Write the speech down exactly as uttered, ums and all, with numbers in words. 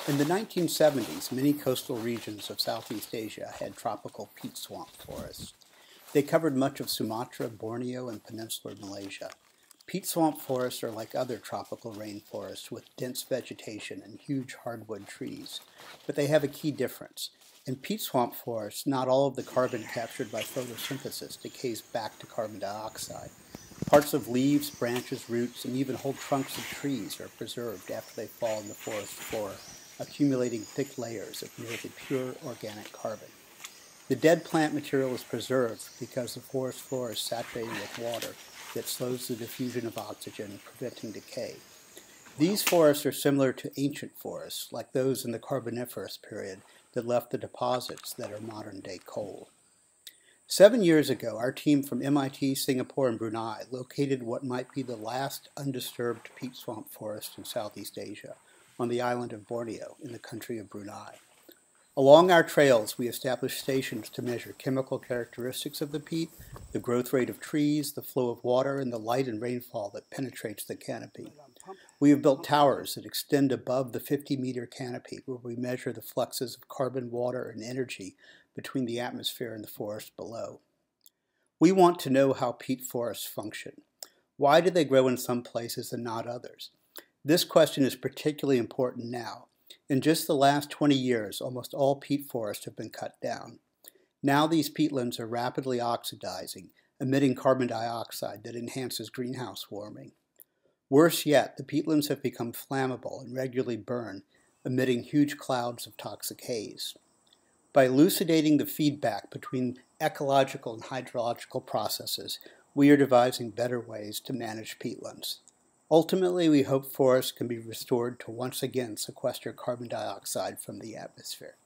In the nineteen seventies, many coastal regions of Southeast Asia had tropical peat swamp forests. They covered much of Sumatra, Borneo, and peninsular Malaysia. Peat swamp forests are like other tropical rainforests with dense vegetation and huge hardwood trees, but they have a key difference. In peat swamp forests, not all of the carbon captured by photosynthesis decays back to carbon dioxide. Parts of leaves, branches, roots, and even whole trunks of trees are preserved after they fall on the forest floor, accumulating thick layers of nearly pure organic carbon. The dead plant material is preserved because the forest floor is saturated with water that slows the diffusion of oxygen, preventing decay. These forests are similar to ancient forests, like those in the Carboniferous period that left the deposits that are modern-day coal. Seven years ago, our team from M I T, Singapore, and Brunei located what might be the last undisturbed peat swamp forest in Southeast Asia, on the island of Borneo, in the country of Brunei. Along our trails, we established stations to measure chemical characteristics of the peat, the growth rate of trees, the flow of water, and the light and rainfall that penetrates the canopy. We have built towers that extend above the fifty meter canopy, where we measure the fluxes of carbon, water, and energy between the atmosphere and the forest below. We want to know how peat forests function. Why do they grow in some places and not others? This question is particularly important now. In just the last twenty years, almost all peat forests have been cut down. Now these peatlands are rapidly oxidizing, emitting carbon dioxide that enhances greenhouse warming. Worse yet, the peatlands have become flammable and regularly burn, emitting huge clouds of toxic haze. By elucidating the feedback between ecological and hydrological processes, we are devising better ways to manage peatlands. Ultimately, we hope forests can be restored to once again sequester carbon dioxide from the atmosphere.